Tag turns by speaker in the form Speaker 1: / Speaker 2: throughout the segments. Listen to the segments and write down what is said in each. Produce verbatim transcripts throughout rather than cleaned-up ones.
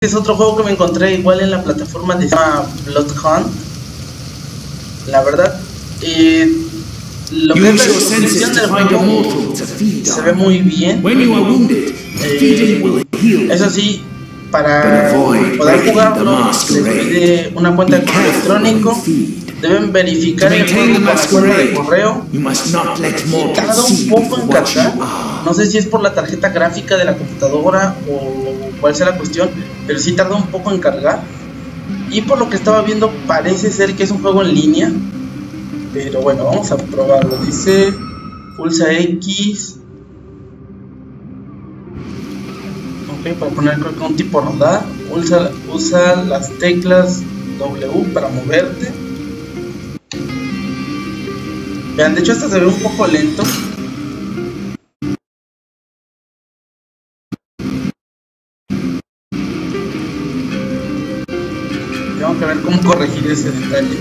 Speaker 1: Es otro juego que me encontré igual en la plataforma de se llama Bloodhunt. La verdad, eh, lo que es la descripción del juego se ve muy bien. Eh, eso sí, para poder jugarlo se pide una cuenta de correo electrónico. Deben verificar el juego con la cuenta de correo. Y tarda un poco en cargar. No sé si es por la tarjeta gráfica de la computadora o cuál sea la cuestión, pero sí tarda un poco en cargar. Y por lo que estaba viendo parece ser que es un juego en línea. Pero bueno, vamos a probarlo. Dice pulsa X. Ok, para poner creo que un tipo rodar. Usa, usa las teclas W para moverte. Vean, de hecho hasta se ve un poco lento. Tengo que ver cómo corregir ese detalle.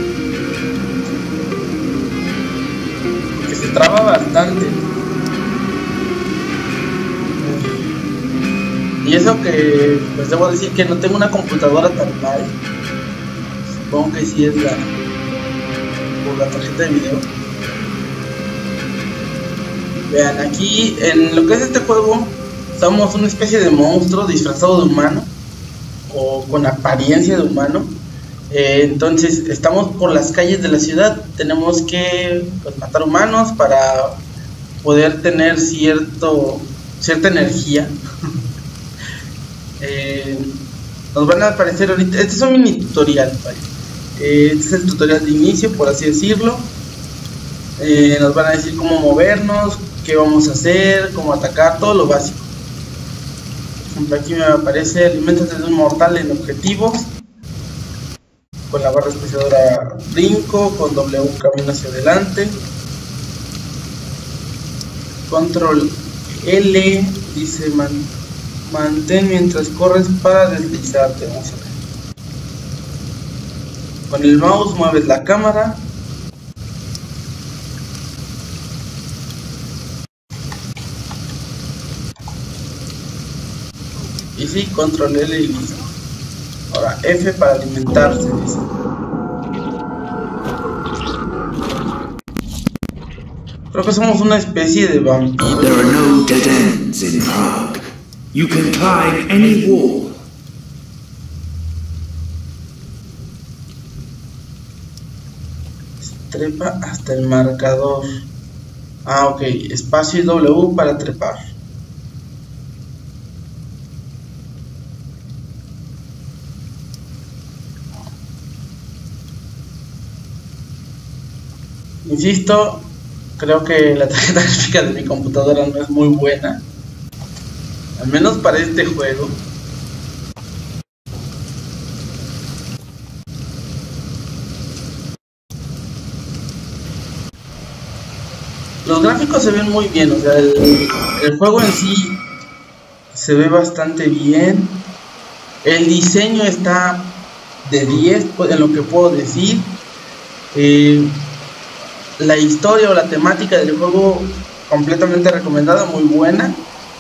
Speaker 1: Porque se traba bastante. Y eso que, pues debo decir que no tengo una computadora tan mal. Supongo que sí es la, por la tarjeta de video. Vean, aquí en lo que es este juego somos una especie de monstruo disfrazado de humano o con apariencia de humano. Eh, entonces estamos por las calles de la ciudad, tenemos que pues, matar humanos para poder tener cierto cierta energía. eh, nos van a aparecer ahorita, este es un mini tutorial, ¿vale? eh, este es el tutorial de inicio, por así decirlo. Eh, nos van a decir cómo movernos, qué vamos a hacer, cómo atacar, todo lo básico. Por ejemplo, aquí me aparece aliméntate de un mortal en objetivos. Con la barra espaciadora brinco, con W camino hacia adelante. Control L dice man, mantén mientras corres para deslizarte. Vamos a ver. Con el mouse mueves la cámara. Y sí, control L y listo. Ahora F para alimentarse, dice. Creo que somos una especie de vampiro.
Speaker 2: There are no dead ends in Prague. You can climb any wall.
Speaker 1: Trepa hasta el marcador. Ah, ok. Espacio y W para trepar. Insisto, creo que la tarjeta gráfica de mi computadora no es muy buena, al menos para este juego. Los gráficos se ven muy bien, o sea, el, el juego en sí se ve bastante bien. El diseño está de diez, en lo que puedo decir. Eh, La historia o la temática del juego completamente recomendada, muy buena.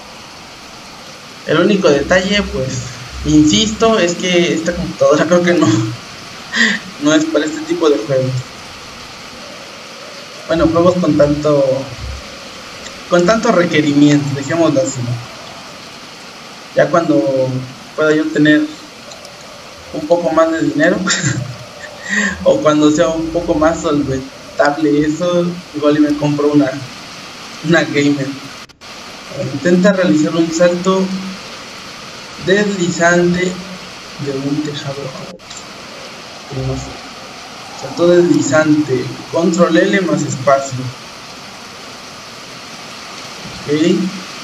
Speaker 1: El único detalle, pues, insisto, es que esta computadora creo que no, no es para este tipo de juegos. Bueno, juegos con tanto, con tanto requerimiento, dejémoslo así. Ya cuando pueda yo tener un poco más de dinero o cuando sea un poco más solvente eso, igual y me compro una una gamer. Intenta realizar un salto deslizante de un tejado a otro. No sé. Salto deslizante, control L más espacio. Ok.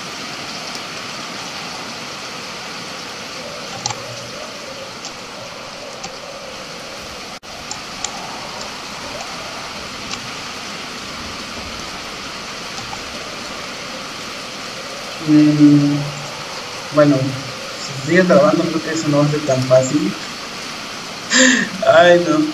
Speaker 1: Mm, bueno, si sigue trabajando creo que eso no va a ser tan fácil. Ay, no.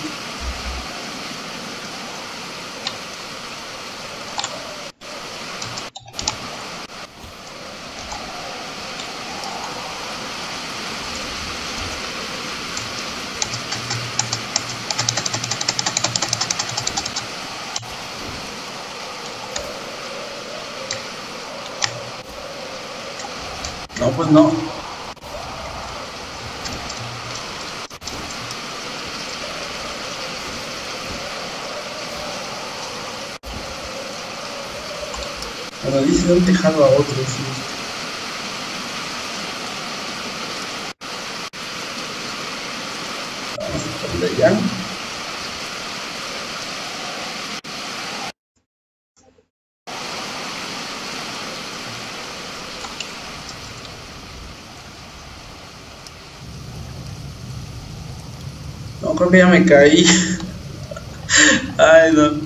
Speaker 1: pues no. Bueno, dice de un tejado a otro, sí. Vamos a poner allá. No, creo que ya me caí. Ay, no.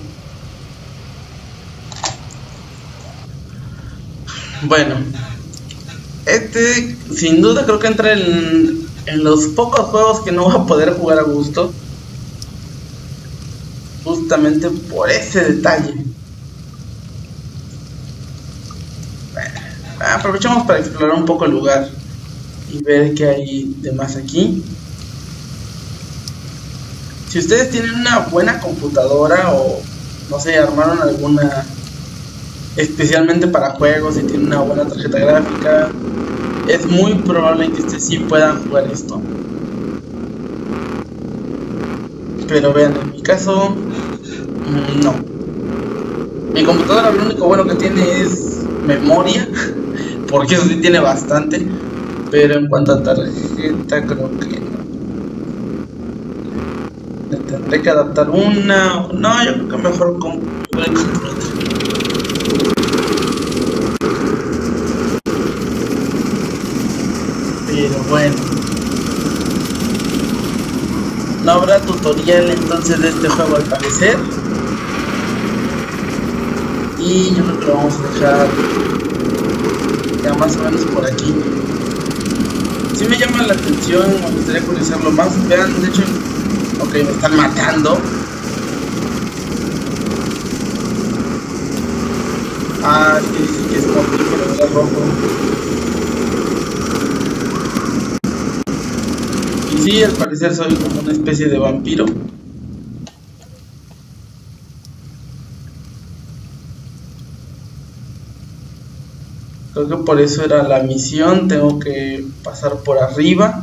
Speaker 1: Bueno, este sin duda creo que entra en, en los pocos juegos que no voy a poder jugar a gusto, justamente por ese detalle. Bueno, aprovechamos para explorar un poco el lugar y ver qué hay de más aquí. Si ustedes tienen una buena computadora o no sé, armaron alguna especialmente para juegos y tienen una buena tarjeta gráfica, es muy probable que ustedes sí puedan jugar esto. Pero vean, en mi caso, no. Mi computadora lo único bueno que tiene es memoria, porque eso sí tiene bastante. Pero en cuanto a tarjeta, creo que no. Le tendré que adaptar una. No, yo creo que mejor compro el control. Pero bueno, no habrá tutorial entonces de este juego al parecer. Y yo creo que lo vamos a dejar ya más o menos por aquí. Si me llama la atención, me gustaría conocerlo más. Vean, de hecho, ok, me están matando. Ah, es que dice que es mortífero, era rojo. Y sí, al parecer soy como una especie de vampiro. Creo que por eso era la misión. Tengo que pasar por arriba.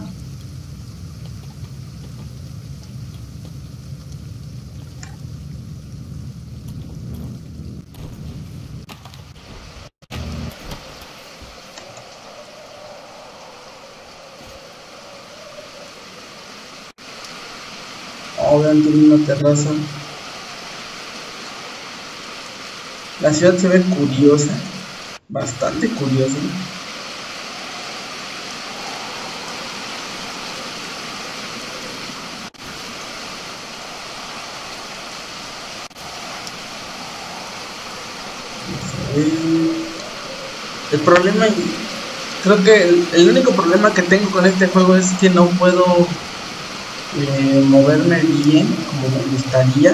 Speaker 1: Oh, vean, tiene una terraza. La ciudad se ve curiosa. Bastante curiosa. El problema, creo que el, el único problema que tengo con este juego es que no puedo eh, moverme bien como me gustaría.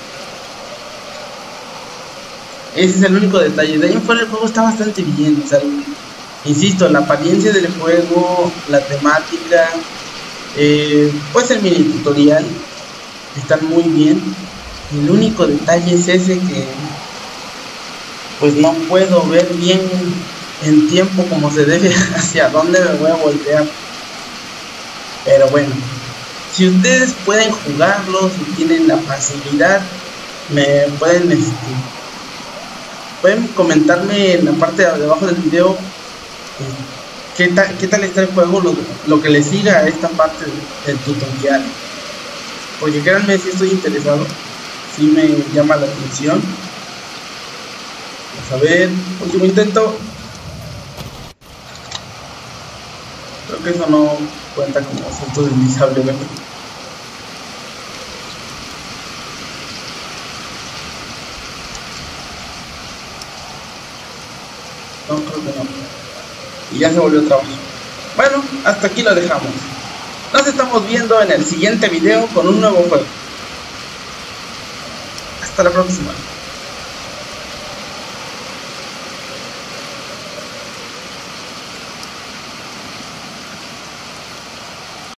Speaker 1: Ese es el único detalle. De ahí en fuera el juego está bastante bien. O sea, insisto, la apariencia del juego, la temática, eh, pues el mini tutorial están muy bien. El único detalle es ese que pues no puedo ver bien en tiempo como se debe hacia dónde me voy a voltear. Pero bueno, si ustedes pueden jugarlo, si tienen la facilidad, me pueden este, pueden comentarme en la parte de abajo del video eh, qué tal, qué tal está el juego, lo, lo que les siga a esta parte del tutorial, porque créanme, si estoy interesado, si me llama la atención. Vamos a ver, último intento. Creo que eso no cuenta como salto deslizable, ¿verdad? No, creo que no. Y ya se volvió a trabajar. Bueno, hasta aquí lo dejamos. Nos estamos viendo en el siguiente video con un nuevo juego. Hasta la próxima.